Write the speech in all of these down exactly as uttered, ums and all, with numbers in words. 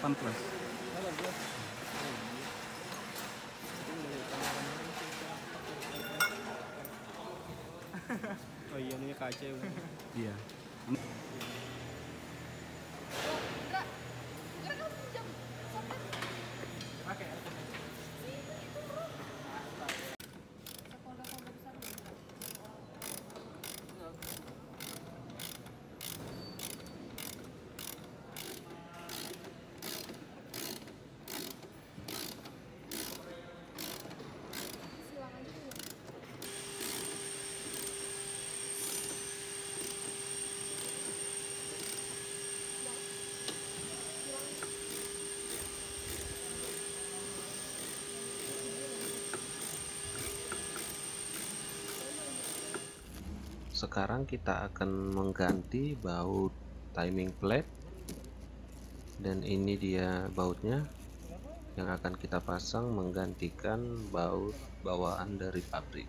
delapan plus. Oh iya, ini kaca. Iya. Sekarang kita akan mengganti baut timing plate, dan ini dia bautnya yang akan kita pasang menggantikan baut bawaan dari pabrik.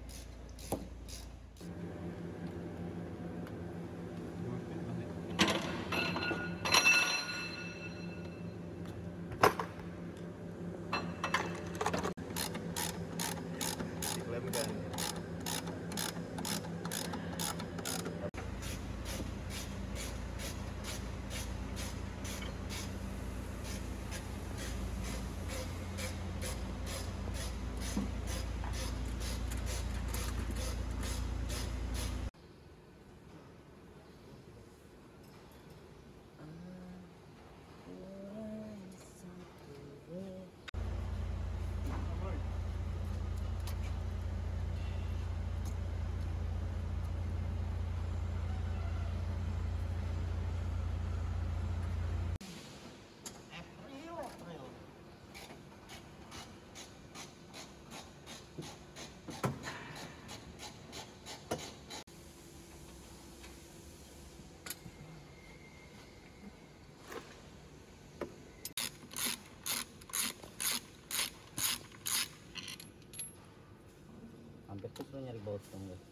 Hampir susah nyari baut dong guys.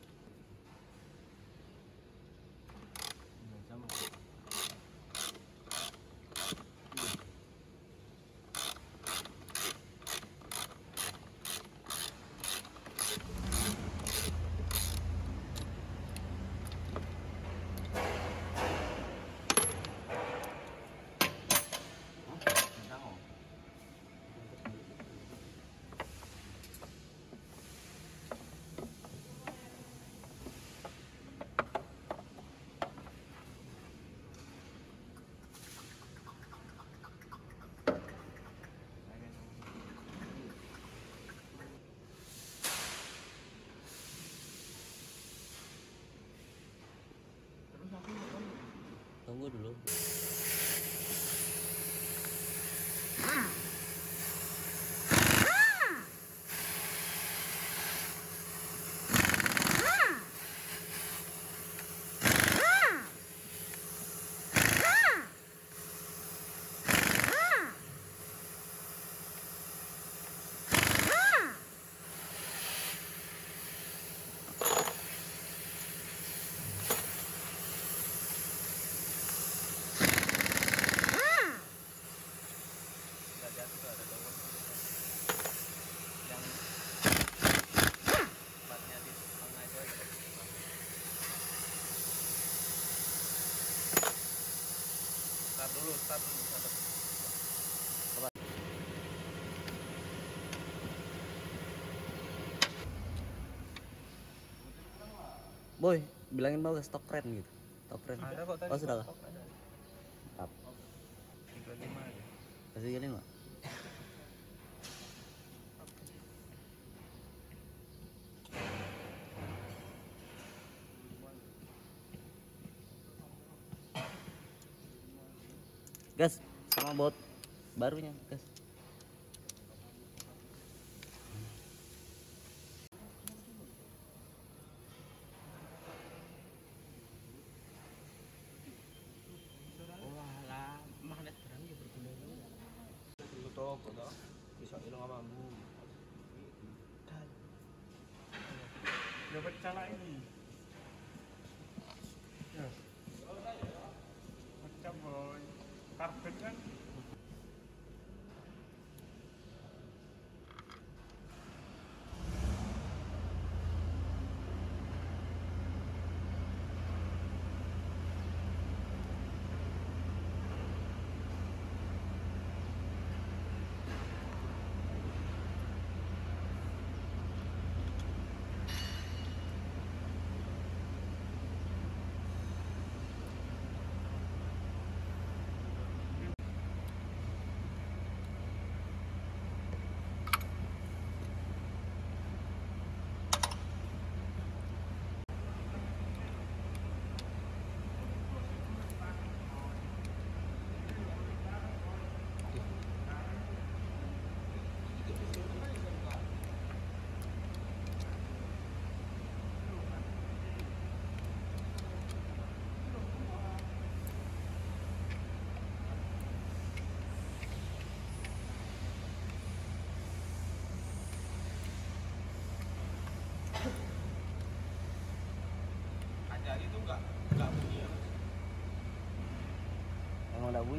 Tunggu dulu. Start dulu, start dulu, start dulu. Boy, bilangin mau stok keren gitu. Stok keren. Ada kok tadi. Oh sudah. Stok ada. Mantap. tiga puluh lima aja. Kasih gini nggak? Gas sama baut barunya gas. Walah, magnet terang ya berguna. Tutup, tutup. Bisa hilang amamu. Dan dapat cala ini. Ya. Macam boy. Karbon kan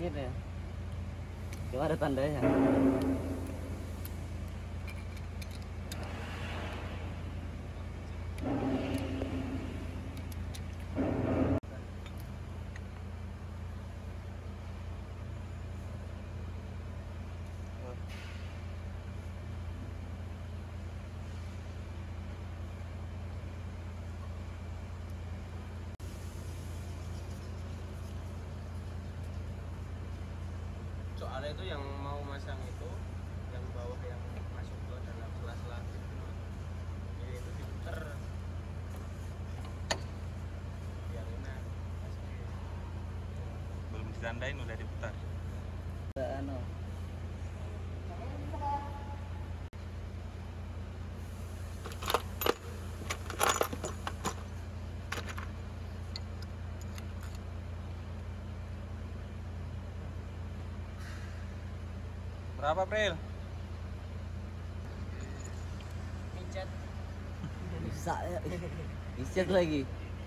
dingin ya. Coba ada tandanya. Soalnya itu yang mau masang itu yang bawah yang masuk ke dalam sela-sela gitu. Jadi itu diputer biar enak masukin. Belum ditandain udah diputar. Anu. Berapa, April? Bisa ya. Bisa lagi.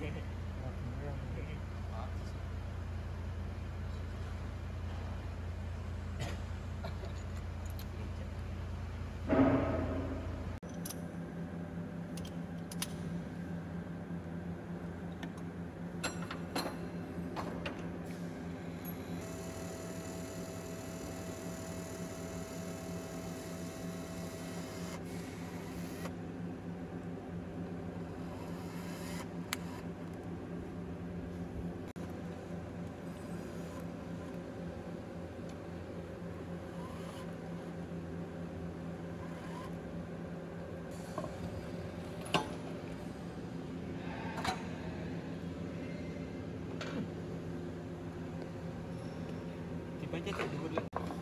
Dibaca cek dulu.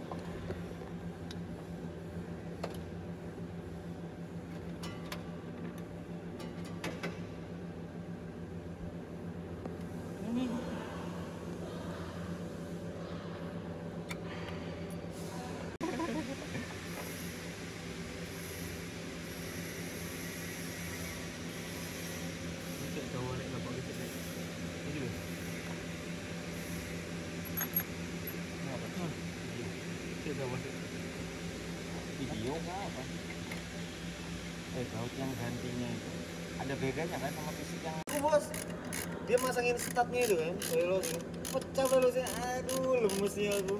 Video nggak apa? Eh baut yang gantinya itu ada bedanya kan sama fisik yang Aku bos, dia masangin statnya itu kan, velosnya pecah velosnya, aduh lemesnya aku.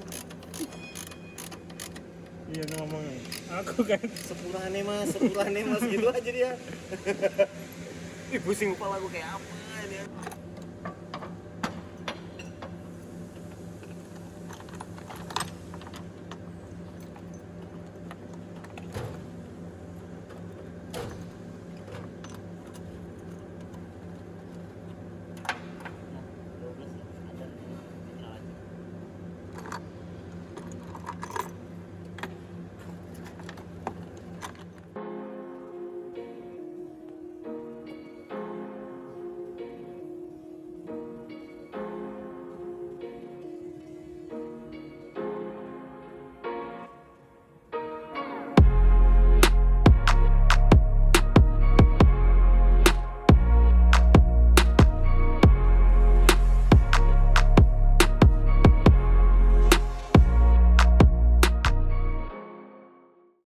Iya ngomongnya. Aku kan Sepurane mas, sepurane mas gitu aja dia. Ih pusing kepala aku kayak apa ini.